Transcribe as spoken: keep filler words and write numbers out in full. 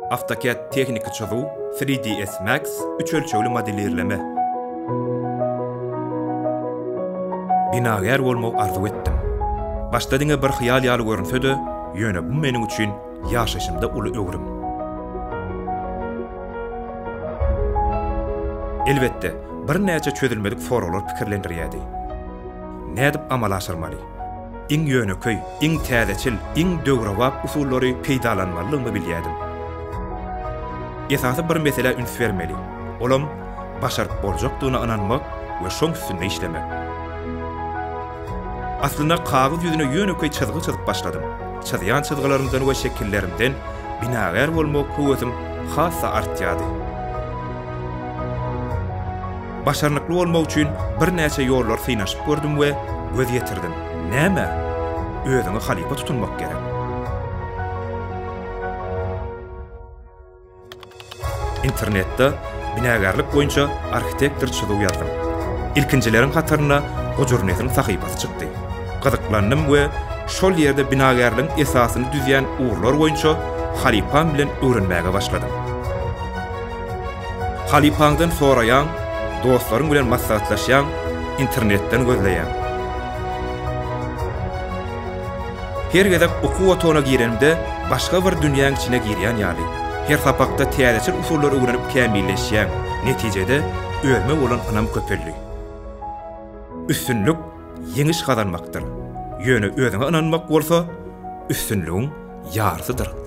AutoCAD tekniki çözүү, three D S Max, üç ölçeğli modellerleme. Binager bolmak arzu etdim. Başladyňa bir hyýal ýaly görünse-de, ýöne bu meniň üçin ýaşaşymda uly öwrüm. Elbetde, bir näçe çözülmedik soralar pikirlendirýärdi. Nädip amal aşyrmaly? Iň ýöneköý, iň täzeçil, iň döwrewap usullary peýdalanmalylygyny bilýärdim. Esasy bir mesele üns bermeli. Olam başaryp boljakdygyna inanmak we şoň üstünde işlemek. Aslında kağıt yüzüne ýöneköý çyzgy çyzyp başladım. Çyzýan çyzgylarymdan we şekillerimden binager bolmak höwesim hassa artýardy. Başarnykly bolmak üçin bir näçe ýollar synaşyp gördüm we göz ýetirdim. Näme? Özüňi halipa tutunmak gerek. İnternetde binagerlik boýunça arhitektor çyzyw ýazdım. İlkinjileriň hataryna Gojurnetin sahypasy çykdy. Gyzyklandım we şol ýerde binagerliň esasyny düzýän uğurlar boýunça halipam bilen öwrenmäge başladym. Halipaňdan soraýan, dostlaryň bilen maslahatlaşýan, internetden gözleýän. Her gezek okuw otona girenimde başga bir dünýäň içine girýän ýaly. Her sapakda täzeçil usullary öwrenip kämilleşýän, netijede ölme bolan anam köpelli. Üstünlük yeňiş gazanmakdyr. Ýöne özüňe inanmak bolsa, üstünlüğiň ýarsydyr.